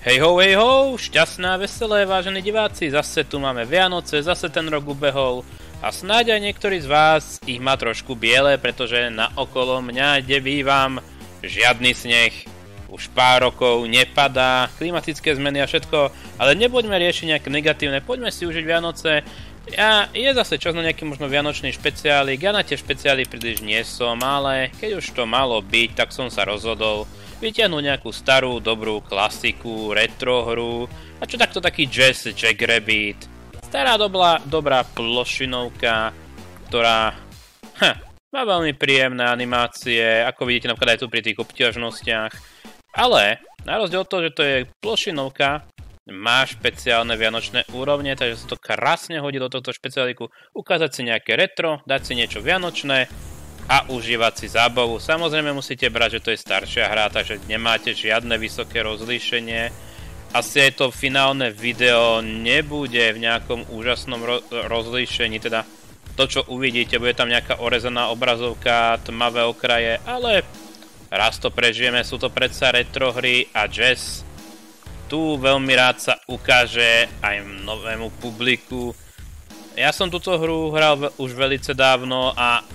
Hej ho, šťastné a veselé, vážení diváci, zase tu máme Vianoce, zase ten rok ubehol a snáď aj niektorí z vás ich má trošku biele, pretože na okolo mňa, kde bývam, žiadny sneh, už pár rokov nepadá, klimatické zmeny a všetko, ale nepoďme riešiť nejaké negatívne, poďme si užiť Vianoce. Je zase čas na nejaký možno vianočný špeciálik, ja na tie špeciály príliš nie som, ale keď už to malo byť, tak som sa rozhodol vyťahnuť nejakú starú, dobrú klasiku, retro hru a čo takto taký Jazz Jackrabbit. Stará dobrá plošinovka, ktorá má veľmi príjemné animácie, ako vidíte napríklad aj tu pri tých obťažnostiach. Ale na rozdiel od toho, že to je plošinovka, má špeciálne vianočné úrovne, takže sa to krásne hodí do tohto špeciáliku. Ukázať si nejaké retro, dať si niečo vianočné a užívať si zábavu. Samozrejme musíte brať, že to je staršia hra, takže nemáte žiadne vysoké rozlíšenie. Asi aj to finálne video nebude v nejakom úžasnom rozlíšení, teda to, čo uvidíte, bude tam nejaká orezaná obrazovka, tmavé okraje, ale raz to prežijeme, sú to predsa retro hry a Jazz tu veľmi rád sa ukáže aj novému publiku. Ja som túto hru hral už veľce dávno a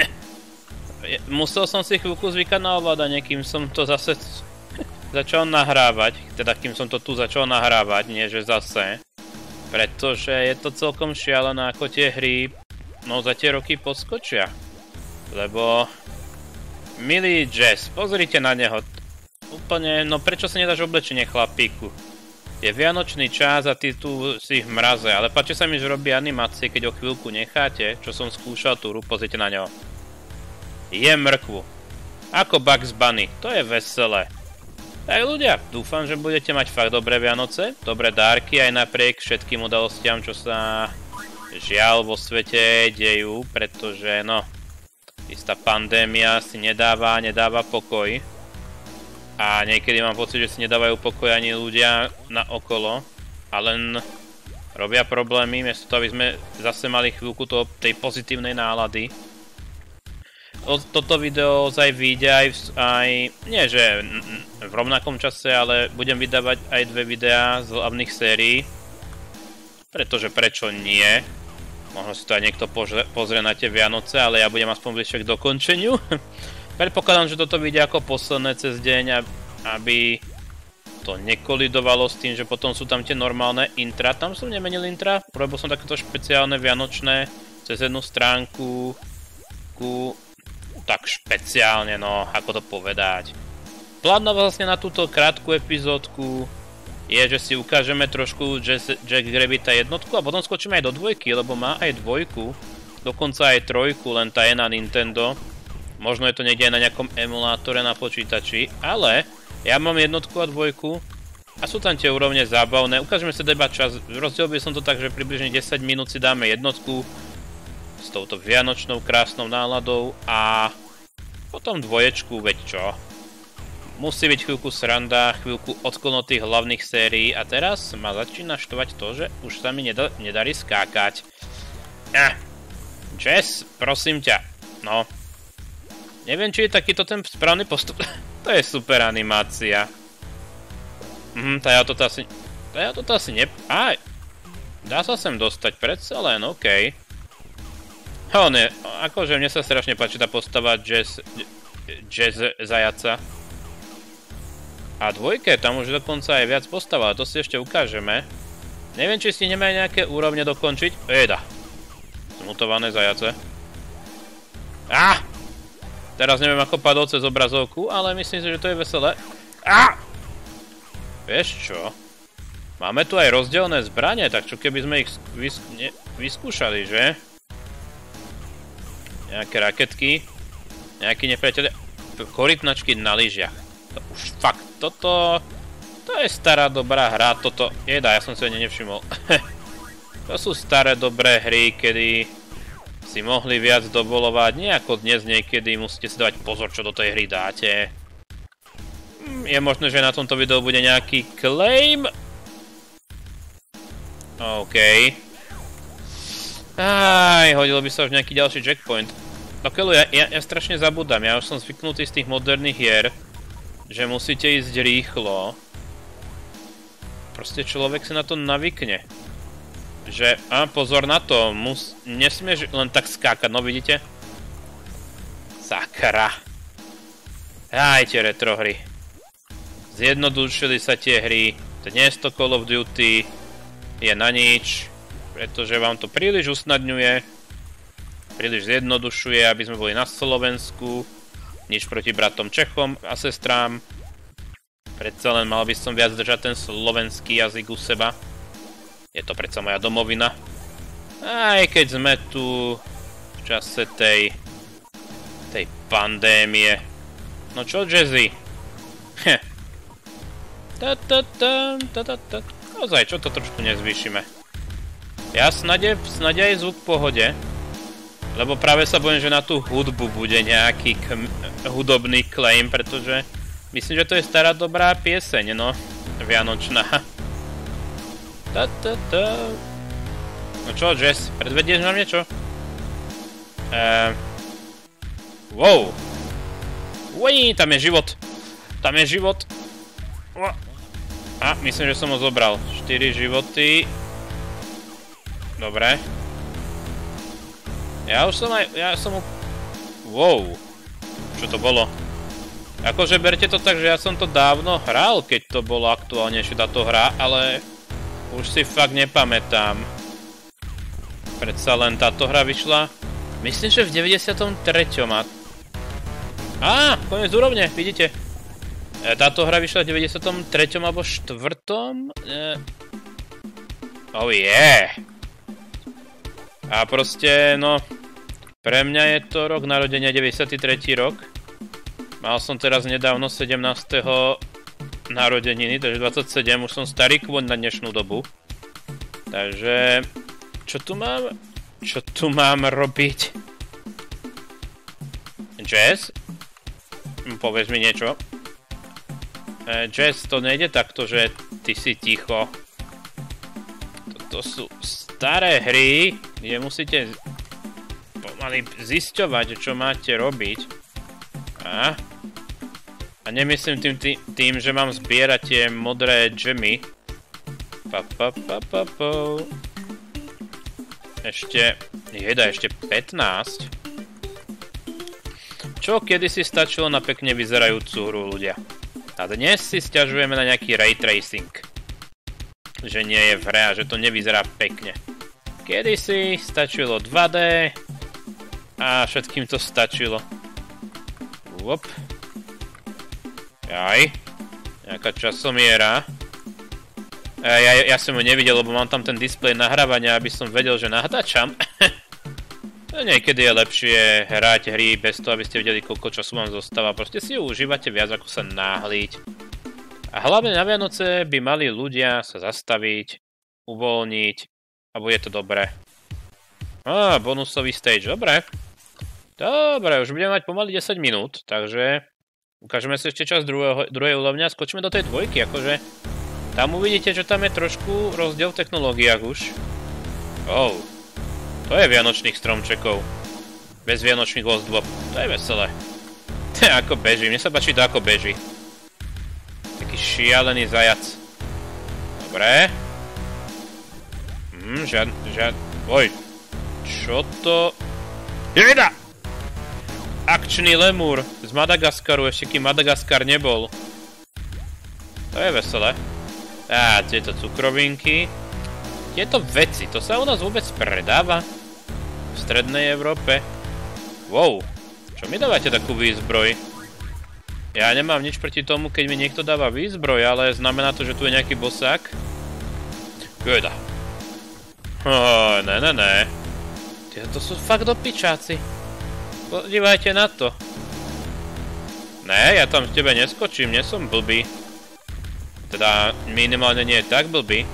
musel som si chvíľku zvykať na ovládanie, kým som to zase začal nahrávať. Teda kým som to tu začal nahrávať, nie že zase. Pretože je to celkom šialené, ako tie hry za tie roky podskočia. Lebo milý Jazz, pozrite na neho. Úplne, prečo sa nedáš oblečenie, chlapíku? Je vianočný čas a ty tu si v mraze, ale páči sa mi, že robí animácie, keď o chvíľku necháte, čo som skúšal tú hru, pozrite na ňo. Je mrkvu. Ako Bugs Bunny, to je veselé. Tak ľudia, dúfam, že budete mať fakt dobré Vianoce, dobré dárky aj napriek všetkým udalostiam, čo sa žiaľ vo svete dejú, pretože istá pandémia si nedáva pokoj. A niekedy mám pocit, že si nedávajú pokoj ani ľudia na okolo a len robia problémy, miesto toho, aby sme zase mali chvíľku tej pozitívnej nálady. Toto video ozaj vyjde aj nie že v rovnakom čase, ale budem vydávať aj 2 videá z hlavných sérií. Pretože prečo nie? Možno si to aj niekto pozrie na tie Vianoce, ale ja budem aspoň bližšie k dokončeniu. Predpokladám, že toto vyjde ako posledné cez deň, aby to nekolidovalo s tým, že potom sú tam tie normálne intra. Tam som nemenil intra, urobil som takéto špeciálne vianočné cez jednu stránku tak špeciálne, ako to povedať. Plán vlastne na túto krátku epizódku je, že si ukážeme trošku Jackrabbita jednotku a potom skočíme aj do 2, lebo má aj 2, dokonca aj 3, len tá je na Nintendo. Možno je to niekde aj na nejakom emulátore na počítači, ale ja mám 1 a 2 a sú tam tie úrovne zábavné. Ukážeme si iba čas, rozdiel by som to tak, že približne 10 minút si dáme 1 s touto vianočnou krásnou náladou a potom 2, veď čo. Musí byť chvíľku sranda, chvíľku odklon od tých hlavných sérií a teraz ma začína štvať to, že už sa mi nedarí skákať. Jazz, prosím ťa, neviem, či je takýto ten správny postup. To je super animácia. Ja toto asi dá sa sem dostať predsa len, okej. Akože mne sa strašne páči tá postava Jazz zajaca. A 2, tam už dokonca aj viac postav, ale to si ešte ukážeme. Neviem, či si nemajú nejaké úrovne dokončiť. Zmutované zajace. Teraz neviem, ako padol cez obrazovku, ale myslím si, že to je veselé. Vieš čo? Máme tu aj rozdielne zbranie, tak čo keby sme ich vyskúšali, že? Nejaké raketky. Nejakí nepriatelia. Korytnačky na lyžiach. To už fakt, to je stará dobrá hra, ja som si ho nevšimol. To sú staré dobré hry, kedy si mohli viac dovolovať, nie ako dnes niekedy musíte si dávať pozor, čo do tej hry dáte. Je možné, že na tomto videu bude nejaký claim. OK. Hodilo by sa už nejaký ďalší checkpoint. Ja strašne zabudám, ja už som zvyknutý z tých moderných hier, že musíte ísť rýchlo. proste človek si na to navykne. Že, pozor na to, nesmieš len tak skákať, no vidíte? Sakra. Aj tie retrohry. Zjednodušili sa tie hry, dnes to Call of Duty je na nič, pretože vám to príliš usnadňuje, príliš zjednodušuje, aby sme boli na Slovensku, nič proti bratom Čechom a sestrám. Predsa len mal by som viac držať ten slovenský jazyk u seba. Je to predsa moja domovina. Aj keď sme tu v čase tej pandémie. No čo, Jazzy? Ozaj, čo to trošku nezvýšime? Ja snad aj zvuk v pohode. Lebo práve sa bojím, že na tú hudbu bude nejaký hudobný claim, pretože myslím, že to je stará dobrá pieseň, no. Vianočná. No čo, Jess, predvedieš nám niečo? Wow. Uj, tam je život. Tam je život. A, myslím, že som ho zobral. 4 životy. Dobre. Ja som wow. Čo to bolo? Akože berte to tak, že ja som to dávno hral, keď to bolo aktuálnejšie táto hra, ale už si fakt nepamätám. Predsa len táto hra vyšla, myslím, že v 93. Koniec úrovne, vidíte. Táto hra vyšla v 93. alebo 4. Oh yeah. A proste, no, pre mňa je to rok narodenia 93. rok. Mal som teraz nedávno 17. narodeniny, takže 27, už som starý kôň na dnešnú dobu. Takže, čo tu mám? Čo tu mám robiť? Jazz? Povedz mi niečo. Jazz, to nejde takto, že ty si ticho. Toto sú staré hry, kde musíte pomaly zisťovať, čo máte robiť. A nemyslím tým, že mám zbierať tie modré džemy. Ešte 15. Čo kedysi stačilo na pekne vyzerajúcu hru, ľudia. A dnes si sťažujeme na nejaký ray tracing. Že nie je v hre a že to nevyzerá pekne. Kedysi stačilo 2D a všetkým to stačilo. Wop. Aj. Nejaká časomiera. Ja som ju nevidel, lebo mám tam ten displej nahrávania, aby som vedel, že natáčam. Niekedy je lepšie hrať hry bez toho, aby ste vedeli, koľko času vám zostáva. Proste si ju užívate viac, ako sa náhliť. A hlavne na Vianoce by mali ľudia sa zastaviť, uvoľniť a bude to dobré. Bonusový stage, dobre. Dobre, už budeme mať pomaly 10 minút, takže ukážeme si ešte čas druhej úrovne a skočíme do tej dvojky, akože tam uvidíte, že tam je trošku rozdiel v technológiách už. To je vianočných stromčekov. Bez vianočných ozdôb, to je veselé. To je ako beží, mne sa páči to ako beží. Taký šialený zajac. Dobre. Oj, čo to? Jeda! Akčný lemúr z Madagaskaru, ešte kým Madagaskar nebol. To je veselé. Tieto cukrovinky. Tieto veci, to sa u nás vôbec predáva? V strednej Európe. Wow, čo mi dávate takú výzbroj? Ja nemám nič proti tomu, keď mi niekto dáva výzbroj, ale znamená to, že tu je nejaký bosák? Geda. Ne. To sú fakt dopičáci. Podívajte na to. Ne, ja tam v tebe neskočím, nie som blbý. Teda minimálne nie je tak blbý.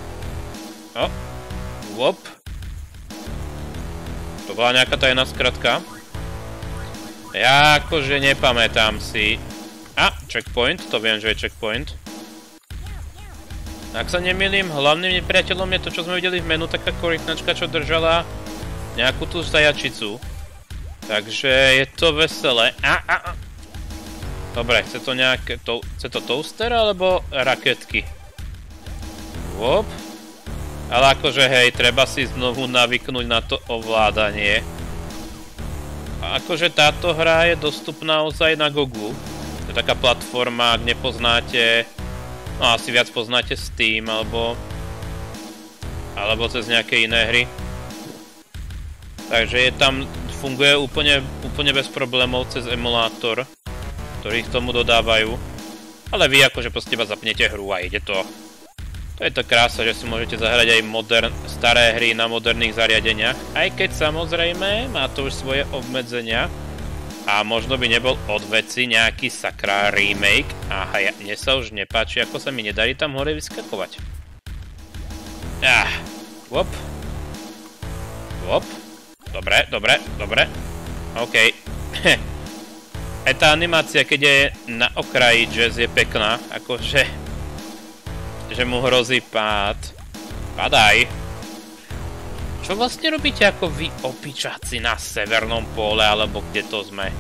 Wop. To bola nejaká tajná skratka. Ja akože nepamätám si. Checkpoint, to viem, že je checkpoint. Ak sa nemýlim, hlavným nepriateľom je to, čo sme videli v menu, taká korytnačka, čo držala nejakú tú zajačicu. Takže je to veselé. Dobre, chce to nejaké... Chce to toaster alebo raketky? Hop. Ale akože hej, treba si znovu navyknúť na to ovládanie. A akože táto hra je dostupná ozaj na Gogu. To je taká platforma, ak nepoznáte, no asi viac poznáte Steam, alebo cez nejaké iné hry. Takže je tam, funguje úplne bez problémov cez emulátor, ktorý k tomu dodávajú. Ale vy akože proste iba zapnete hru a ide to. To je to krása, že si môžete zahrať aj staré hry na moderných zariadeniach, aj keď samozrejme má to už svoje obmedzenia a možno by nebol od veci nejaký sakra remake a mne sa už nepáči, ako sa mi nedarí tam hore vyskakovať. Hop. Hop. Dobre. OK. Aj tá animácia, keď je na okraji Jazz, je pekná, akože že mu hrozí pád. Padaj. Čo vlastne robíte ako vy opičáci na severnom póle, alebo kde to sme?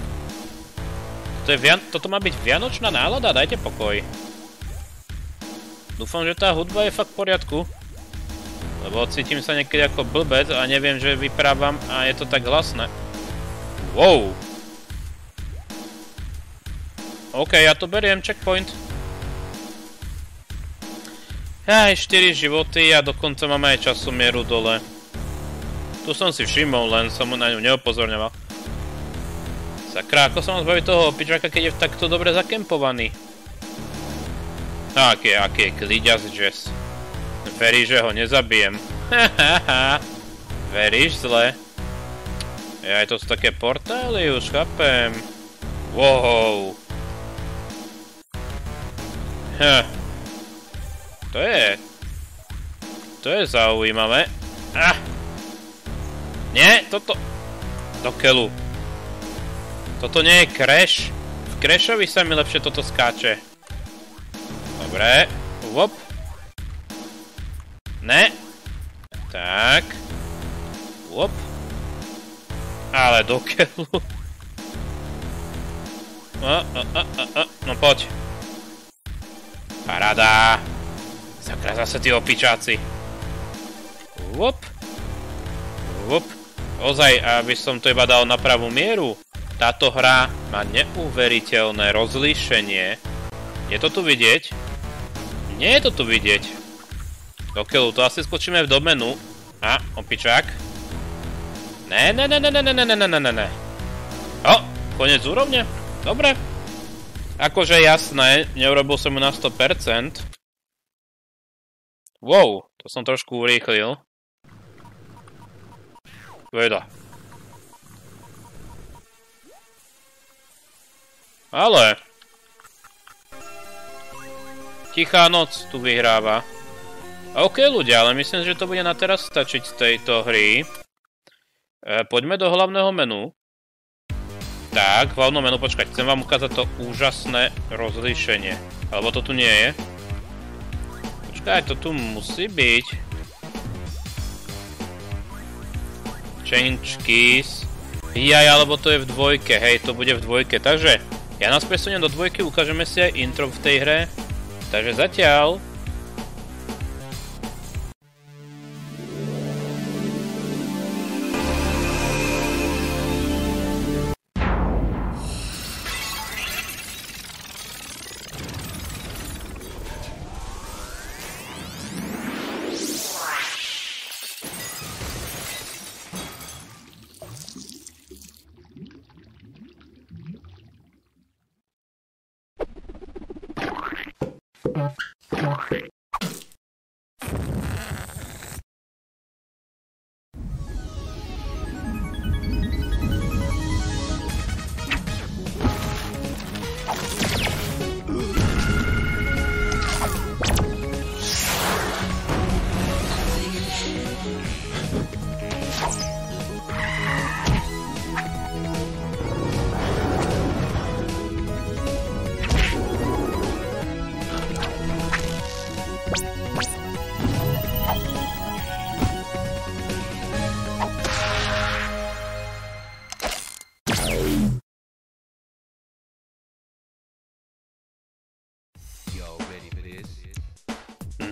Toto má byť vianočná nálada? Dajte pokoj. Dúfam, že tá hudba je fakt v poriadku. Lebo cítim sa niekedy ako blbec a neviem, že vyprávam a je to tak hlasné. Wow. OK, ja to beriem, checkpoint. Aj 4 životy a dokonca máme aj časomieru dole. Tu som si všimol, len som na ňu neupozorňoval. Sakra, ako sa mám zbaviť toho opičaka, keď je takto dobre zakempovaný? Aký je kliďas Jazz. Veríš, že ho nezabijem. Veríš zle? Aj to sú také portály, už chápem. Wow. To je zaujímavé. Nie, toto... Do keľu. Toto nie je Crash. V Crashovi sa mi lepšie toto skáče. Dobre. Hop. Ne. Tak. Hop. Ale do keľu. No poď. Paráda. Sakra, zase tí opičáci. Hop. Hop. Ozaj, aby som to iba dal na pravú mieru. Táto hra má neuveriteľné rozlíšenie. Je to tu vidieť? Nie je to tu vidieť. Dokeľu, to asi skočíme do menu. Opičák. Ne. Konec úrovne? Dobre. Akože jasné, neurobil som ju na 100%. Wow, to som trošku urýchlil. Veda. Ale... Tichá noc tu vyhráva. OK ľudia, ale myslím, že to bude na teraz stačiť z tejto hry. Poďme do hlavného menu. Tak, hlavné menu, počkať, chcem vám ukázať to úžasné rozlíšenie. Alebo to tu nie je. Počkaj, to tu musí byť. Change keys. Alebo to je v dvojke, hej, to bude v dvojke. Takže, ja nás presuniem do dvojky, ukážeme si aj intro v tej hre. Takže zatiaľ...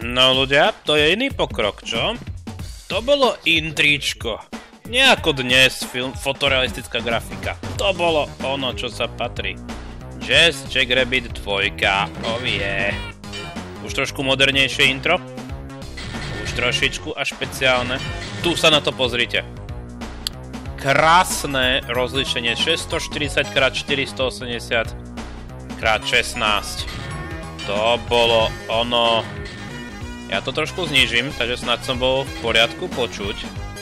No ľudia, to je iný pokrok, čo? To bolo intričko. Nie ako dnes fotorealistická grafika. To bolo ono, čo sa patrí. Jazz Jackrabbit 2, oh yeah. Už trošku modernejšie intro. Už trošičku a špeciálne. Tu sa na to pozrite. Krásne rozlíšenie 640x480x16. To bolo ono. Ja to trošku znížim, takže snad som bol v poriadku počuť.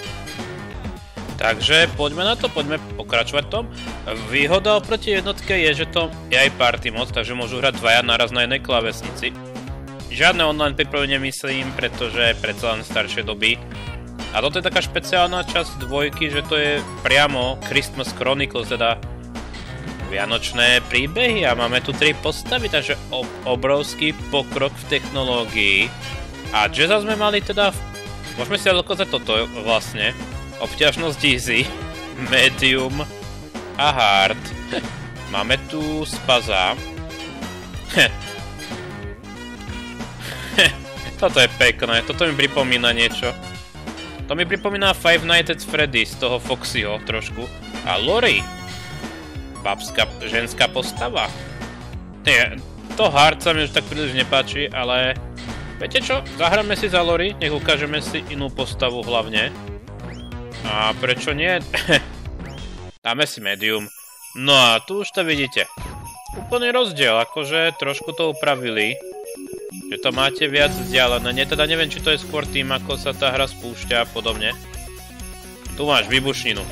Takže poďme na to, poďme pokračovať v tom. Výhoda oproti jednotke je, že to je aj party mod, takže môžu hrať dvaja naraz na jednej klávesnici. Žiadne online pripojenie myslím, pretože predsa len staršie doby. A toto je taká špeciálna časť dvojky, že to je priamo Christmas Chronicles, teda vianočné príbehy a máme tu 3 postavy, takže obrovský pokrok v technológii. A Jazza sme mali teda, môžeme si dokázať toto vlastne, obťažnosť easy, medium a hard. Máme tu Spaza. Toto je pekné, toto mi pripomína niečo. To mi pripomína Five Nights at Freddy's, toho Foxyho trošku. A Lori. Babská, ženská postava. Nie, to hard sa mi už tak príliš nepáči, ale viete čo? Zahráme si za Lori, nech ukážeme si inú postavu hlavne. A prečo nie? Dáme si medium. No a tu už to vidíte. Úplný rozdiel, akože trošku to upravili. Že to máte viac vzdialené. Teda neviem, či to je skôr tým, ako sa tá hra spúšťa a podobne. Tu máš výbušninu.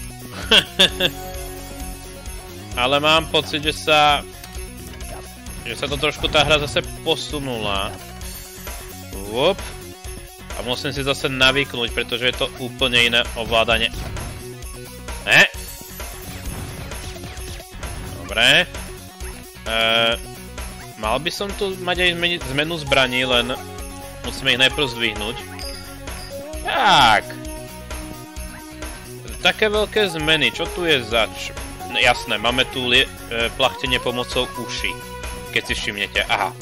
Ale mám pocit, že sa to trošku tá hra zase posunula. Up. A musím si zase navyknúť, pretože je to úplne iné ovládanie. Ne? Dobre. Mal by som tu mať aj zmenu zbraní, len musíme ich najprv zdvihnúť. Tak. Také veľké zmeny, čo tu je zač? No, jasné, máme tu plachtenie pomocou uší. Keď si všimnete, aha.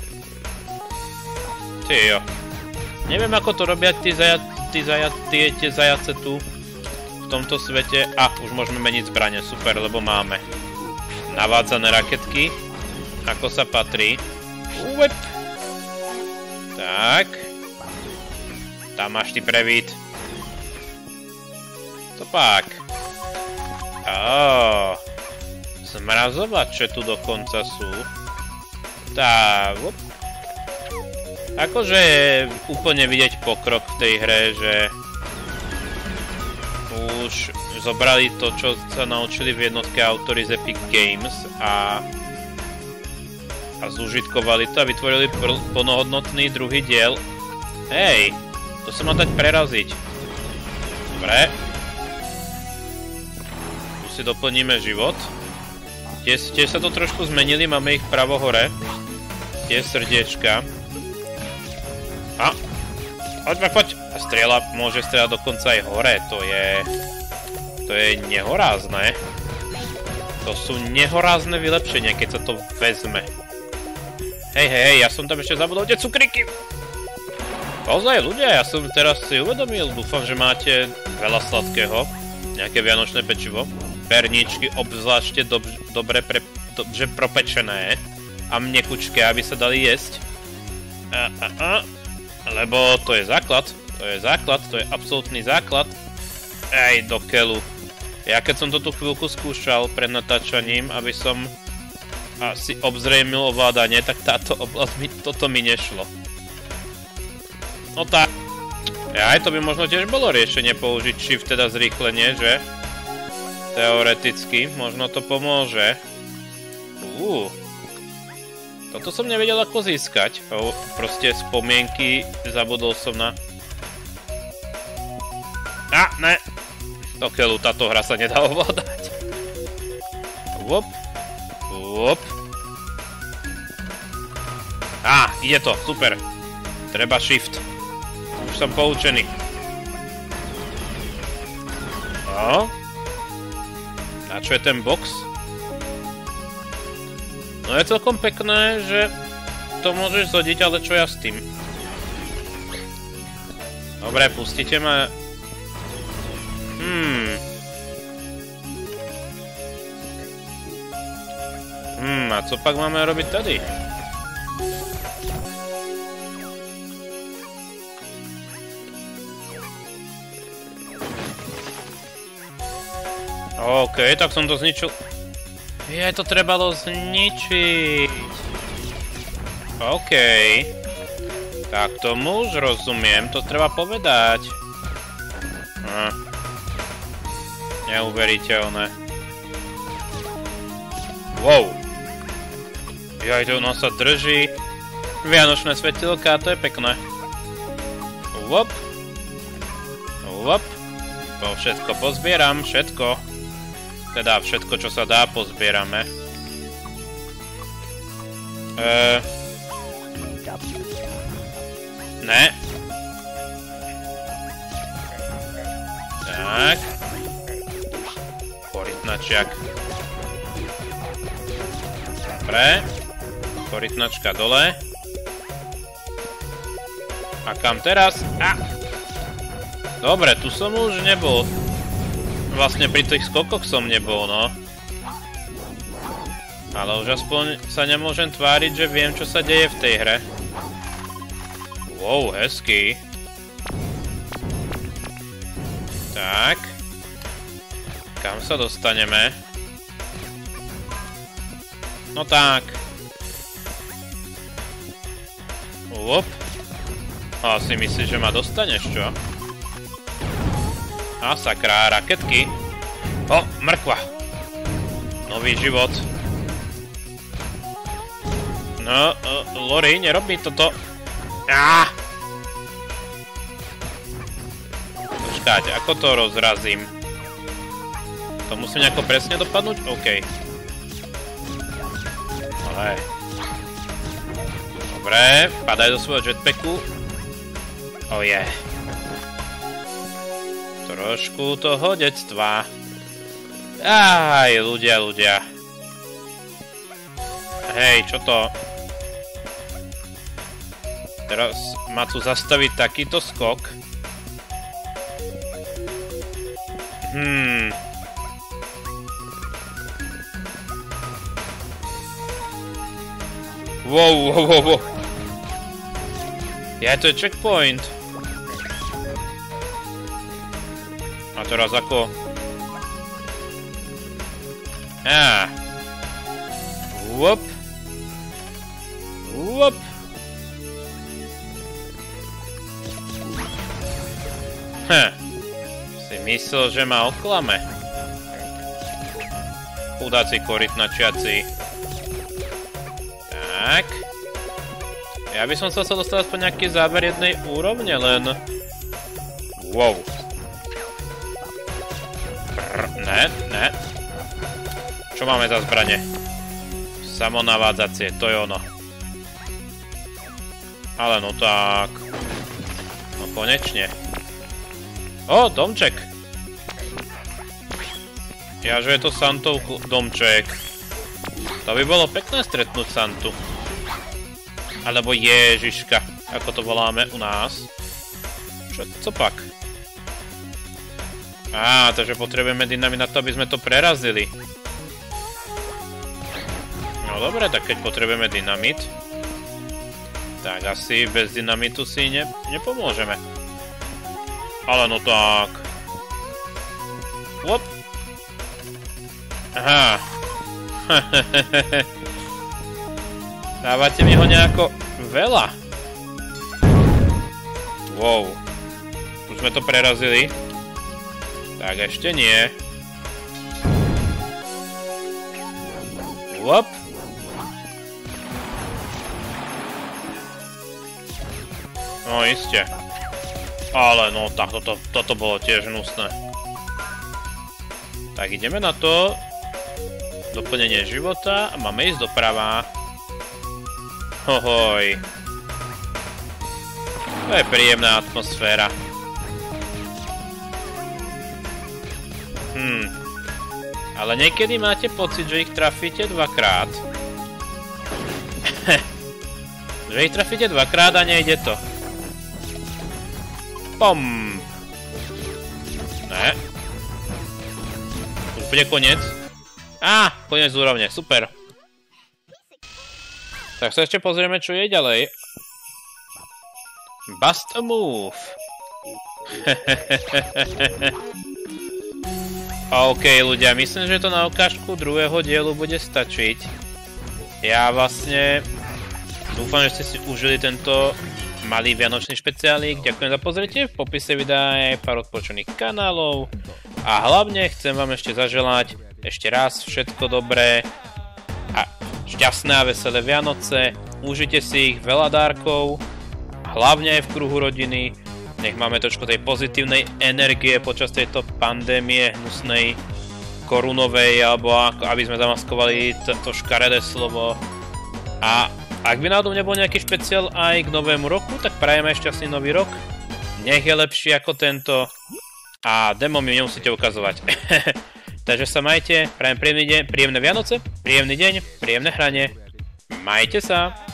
Tyjo. Neviem, ako to robia tie zajace tu v tomto svete. A, už môžeme meniť zbrane, super, lebo máme navádzané raketky, ako sa patrí. Uep. Tak. Tam máš ty prevít. Topák. Zmrazovače tu dokonca sú. Tá, up. Akože je úplne vidieť pokrok v tej hre, že už zobrali to, čo sa naučili v jednotke autori z Epic Games a zúžitkovali to a vytvorili plnohodnotný druhý diel. Hej, to sa má dať preraziť. Dobre. Tu si doplníme život. Tiež sa to trošku zmenili, máme ich pravo hore. Tie srdiečka. A, poď. A môže strieľať dokonca aj hore, to je nehorázne. To sú nehorázne vylepšenia, keď sa to vezme. Hej, ja som tam ešte zabudol tie cukriky. Ozaj, ľudia, ja som teraz si uvedomil, dúfam, že máte veľa sladkého. Nejaké vianočné pečivo. Perničky obzvlášte dobre propečené. A mnekučké, aby sa dali jesť. Lebo to je základ, to je absolútny základ. Ej, do keľu. Ja keď som to tú chvíľku skúšal pred natáčaním, aby som si obzrejmil ovládanie, tak táto oblasť toto mi nešlo. No tak. Aj to by možno tiež bolo riešenie použiť shift, teda zrýchlenie, že? Teoreticky, možno to pomôže. Toto som nevedel ako získať. Proste spomienky zabudol som na... Ne! Do keľu, táto hra sa nedá ovládať. Wop. Ide to, super. Treba shift. Už som poučený. No. A čo je ten box? No je celkom pekné, že to môžeš zhodiť, ale čo ja s tým? Dobre, pustite ma. A co pak máme robiť tady? OK, tak som to zničil. Je, to trebalo zničiť. OK. Tak tomu už rozumiem, to treba povedať. Neuveriteľné. Wow. Jaj, to ono sa drží. Vianočné svetilka, to je pekné. Wop. Wop. To všetko pozbieram, všetko. Teda všetko, čo sa dá, pozbierame. Ne. Tak. Korytnačiak. Dobre. Korytnačka dole. A kam teraz? Dobre, tu som už nebol. Vlastne pri tých skokoch som nebol, no. Ale už aspoň sa nemôžem tváriť, že viem, čo sa deje v tej hre. Wow, hezký. Tak. Kam sa dostaneme? No tak. Wop. Asi myslíš, že ma dostaneš, čo? A sakra, raketky. O, mrkva. Nový život. No, Lori, nerob mi toto. Počkáť, ako to rozrazím? To musím nejako presne dopadnúť? OK. Ale... Dobre, padaj do svojho jetpacku. Oh yeah. Trošku toho detstva. Aj, ľudia. Hej, čo to? Teraz má tu zastaviť takýto skok. Wow. Ja, to je checkpoint. A teraz ako... Wop. Si myslel, že ma oklame. Chudáci korytnačiaci. Tak. Ja by som sa dostal aspoň nejaký záber jednej úrovne, len... Wow. Ne. Čo máme za zbranie? Samonavádzacie, to je ono. Ale no tak... No konečne. O, domček. Jaže je to Santov domček. To by bolo pekné stretnúť Santu. Alebo Ježiška, ako to voláme u nás. Co pak? Takže potrebujeme dynamit na to, aby sme to prerazili. No dobre, tak keď potrebujeme dynamit, tak asi bez dynamitu si nepomôžeme. Ale no tak. Wop. Aha. Dávate mi ho nejako veľa. Wow. Už sme to prerazili. Tak ešte nie. Wop. No iste. Ale no tak toto bolo tiež hnusné. Tak ideme na to. Doplnenie života a máme ísť doprava. Hohoj. To je príjemná atmosféra. Ale niekedy máte pocit, že ich trafíte dvakrát. Že ich trafíte dvakrát a nejde to. Pom! Ne. Už bude koniec. Koniec úrovne, super. Tak sa ešte pozrieme, čo je ďalej. Bust a move. OK, ľudia, myslím, že to na ukážku druhého dielu bude stačiť. Ja vlastne dúfam, že ste si užili tento malý vianočný špeciálík. Ďakujem za pozretie, v popise videa je pár odporučených kanálov a hlavne chcem vám ešte zaželať ešte raz všetko dobré a šťastné a veselé Vianoce. Užite si ich, veľa dárkov, hlavne aj v kruhu rodiny. Nech máme trošku tej pozitívnej energie počas tejto pandémie hnusnej korunovej, alebo aby sme zamaskovali to škaredé slovo. A ak by náhodou nebol nejaký špeciál aj k novému roku, tak prajeme šťastný nový rok. Nech je lepší ako tento. A demo mi nemusíte ukazovať. Takže sa majte, prajem príjemný deň, príjemné Vianoce, príjemný deň, príjemné hranie. Majte sa!